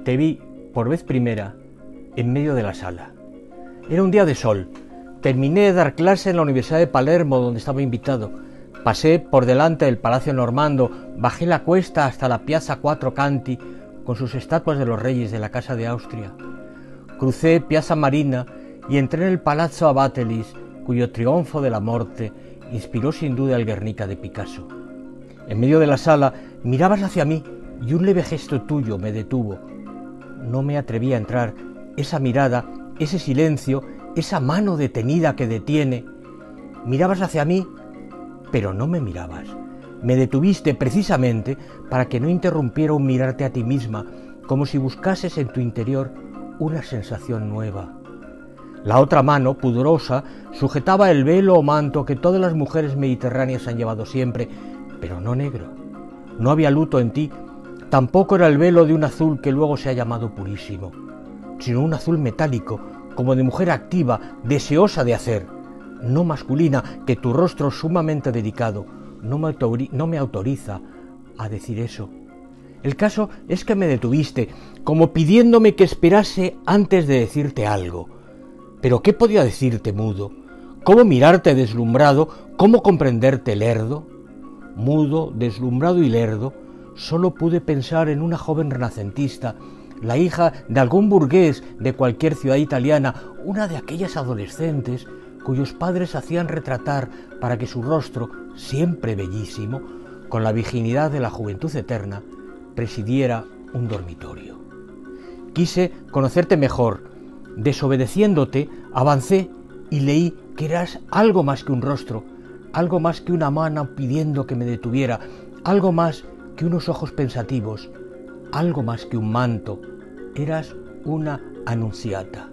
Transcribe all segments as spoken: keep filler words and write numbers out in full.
Te vi, por vez primera, en medio de la sala. Era un día de sol. Terminé de dar clase en la Universidad de Palermo, donde estaba invitado. Pasé por delante del Palacio Normando, bajé la cuesta hasta la Piazza Quattro Canti, con sus estatuas de los reyes de la Casa de Austria. Crucé Piazza Marina y entré en el Palazzo Abatelis, cuyo triunfo de la muerte inspiró sin duda el Guernica de Picasso. En medio de la sala mirabas hacia mí y un leve gesto tuyo me detuvo. No me atreví a entrar. Esa mirada, ese silencio, esa mano detenida que detiene. Mirabas hacia mí, pero no me mirabas. Me detuviste precisamente para que no interrumpiera un mirarte a ti misma, como si buscases en tu interior una sensación nueva. La otra mano, pudorosa, sujetaba el velo o manto que todas las mujeres mediterráneas han llevado siempre, pero no negro. No había luto en ti, tampoco era el velo de un azul que luego se ha llamado purísimo, sino un azul metálico, como de mujer activa, deseosa de hacer, no masculina, que tu rostro sumamente delicado no me, autori- no me autoriza a decir eso. El caso es que me detuviste, como pidiéndome que esperase antes de decirte algo. ¿Pero qué podía decirte mudo? ¿Cómo mirarte deslumbrado? ¿Cómo comprenderte lerdo? Mudo, deslumbrado y lerdo, solo pude pensar en una joven renacentista, la hija de algún burgués de cualquier ciudad italiana, una de aquellas adolescentes cuyos padres hacían retratar para que su rostro, siempre bellísimo, con la virginidad de la juventud eterna, presidiera un dormitorio. Quise conocerte mejor. Desobedeciéndote, avancé y leí que eras algo más que un rostro, algo más que una mano pidiendo que me detuviera, algo más que unos ojos pensativos, algo más que un manto. Eras una Annunziata,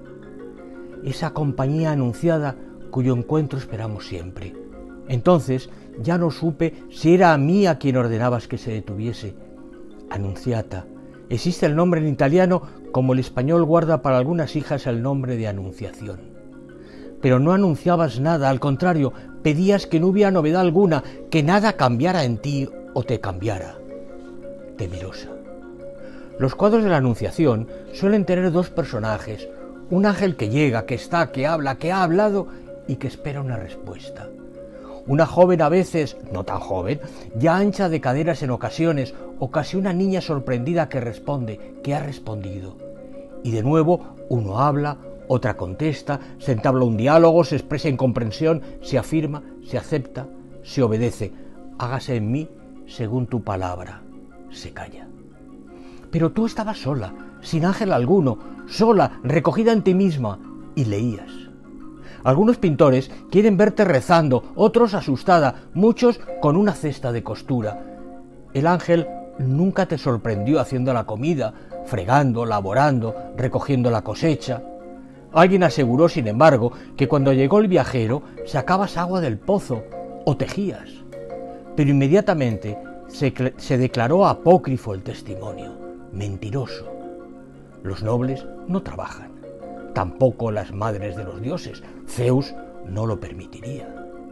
esa compañía anunciada cuyo encuentro esperamos siempre. Entonces ya no supe si era a mí a quien ordenabas que se detuviese. Annunziata. Existe el nombre en italiano como el español guarda para algunas hijas el nombre de Anunciación. Pero no anunciabas nada, al contrario, pedías que no hubiera novedad alguna, que nada cambiara en ti o te cambiara. Temerosa. Los cuadros de la Anunciación suelen tener dos personajes, un ángel que llega, que está, que habla, que ha hablado y que espera una respuesta. Una joven a veces, no tan joven, ya ancha de caderas en ocasiones, o casi una niña sorprendida que responde, que ha respondido. Y de nuevo uno habla, otra contesta, se entabla un diálogo, se expresa incomprensión, se afirma, se acepta, se obedece. Hágase en mí según tu palabra. Se calla. Pero tú estabas sola, sin ángel alguno, sola, recogida en ti misma, y leías. Algunos pintores quieren verte rezando, otros asustada, muchos con una cesta de costura. El ángel nunca te sorprendió haciendo la comida, fregando, laborando, recogiendo la cosecha. Alguien aseguró, sin embargo, que cuando llegó el viajero sacabas agua del pozo o tejías. Pero inmediatamente se, se declaró apócrifo el testimonio, mentiroso. Los nobles no trabajan. Tampoco las madres de los dioses. Zeus no lo permitiría.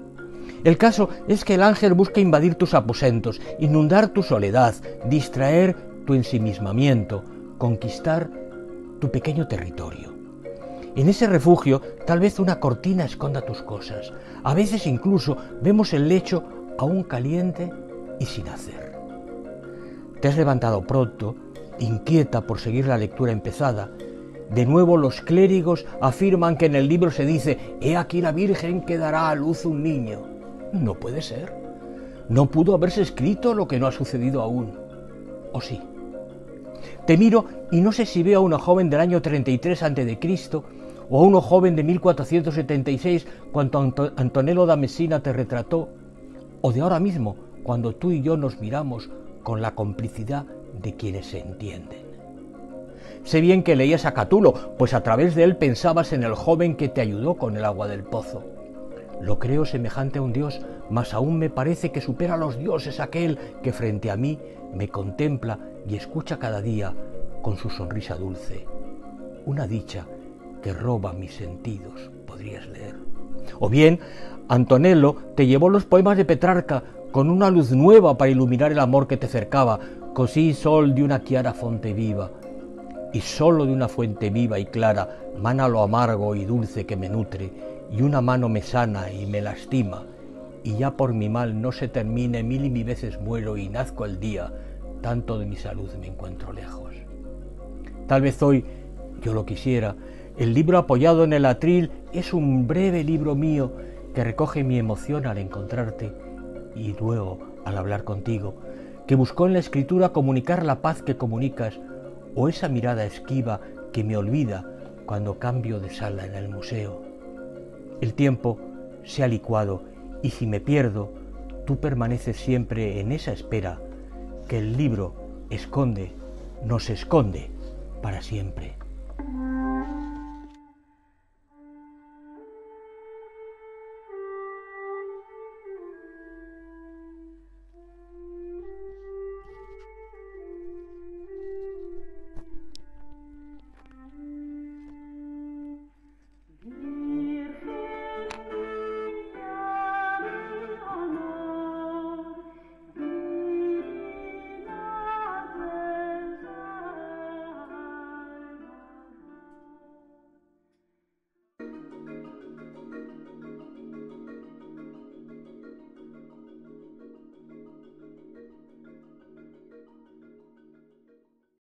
El caso es que el ángel busca invadir tus aposentos, inundar tu soledad, distraer tu ensimismamiento, conquistar tu pequeño territorio. En ese refugio tal vez una cortina esconda tus cosas. A veces incluso vemos el lecho aún caliente y sin hacer. Te has levantado pronto, inquieta por seguir la lectura empezada. De nuevo los clérigos afirman que en el libro se dice: «He aquí la Virgen que dará a luz un niño». No puede ser. No pudo haberse escrito lo que no ha sucedido aún. ¿O sí? Te miro y no sé si veo a una joven del año treinta y tres antes de Cristo o a uno joven de mil cuatrocientos setenta y seis cuando Ant- Antonello da Messina te retrató, o de ahora mismo cuando tú y yo nos miramos con la complicidad de quienes se entienden. Sé bien que leías a Catulo, pues a través de él pensabas en el joven que te ayudó con el agua del pozo. Lo creo semejante a un dios, mas aún me parece que supera a los dioses aquel que frente a mí me contempla y escucha cada día con su sonrisa dulce. Una dicha que roba mis sentidos, podrías leer. O bien, Antonello te llevó los poemas de Petrarca con una luz nueva para iluminar el amor que te cercava, così sol de una chiara fonte viva. y sólo de una fuente viva y clara mana lo amargo y dulce que me nutre, y una mano me sana y me lastima, y ya por mi mal no se termine, mil y mil veces muero y nazco el día, tanto de mi salud me encuentro lejos. Tal vez hoy, yo lo quisiera, el libro apoyado en el atril es un breve libro mío que recoge mi emoción al encontrarte y luego al hablar contigo, que buscó en la escritura comunicar la paz que comunicas, o esa mirada esquiva que me olvida cuando cambio de sala en el museo. El tiempo se ha licuado y si me pierdo, tú permaneces siempre en esa espera que el libro esconde, nos esconde para siempre.